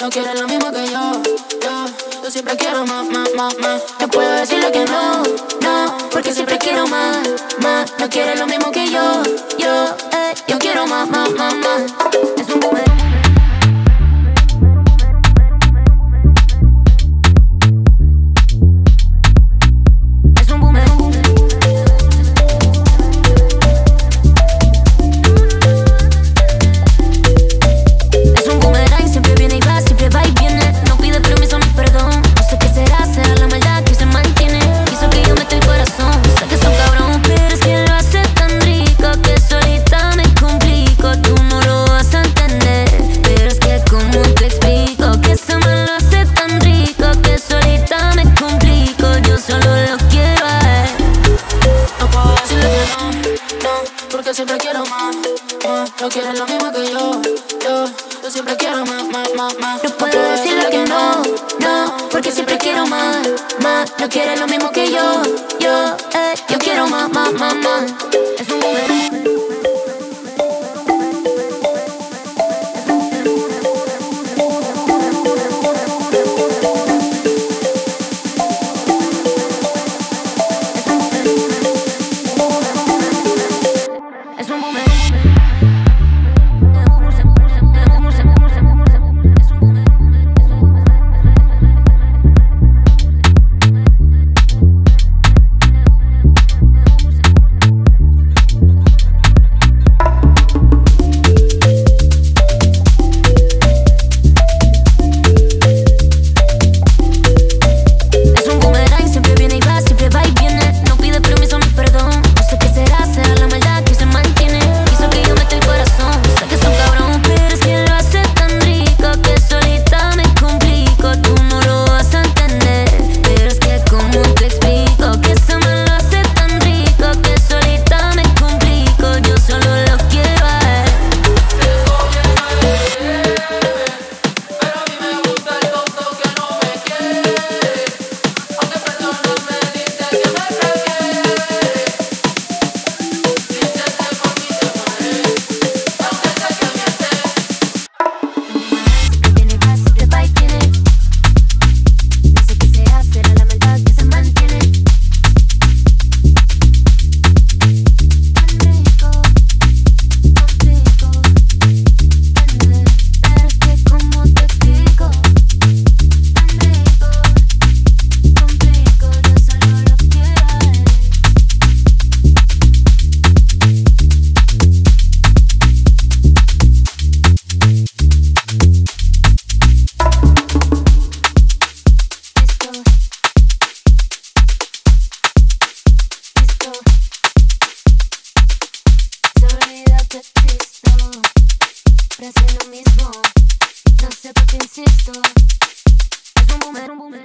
no quieres lo mismo que yo siempre quiero más. No puedo decirle que no, porque siempre quiero más. No quieres lo mismo que yo quiero más. Es un boomerang. Porque siempre quiero más. No quieres lo mismo que yo siempre quiero más. No puedo decirle que no, porque siempre quiero más. No quieres lo mismo que yo quiero más. Es un boomerang. Lo mismo, no sé por qué insisto. Es un boomerang.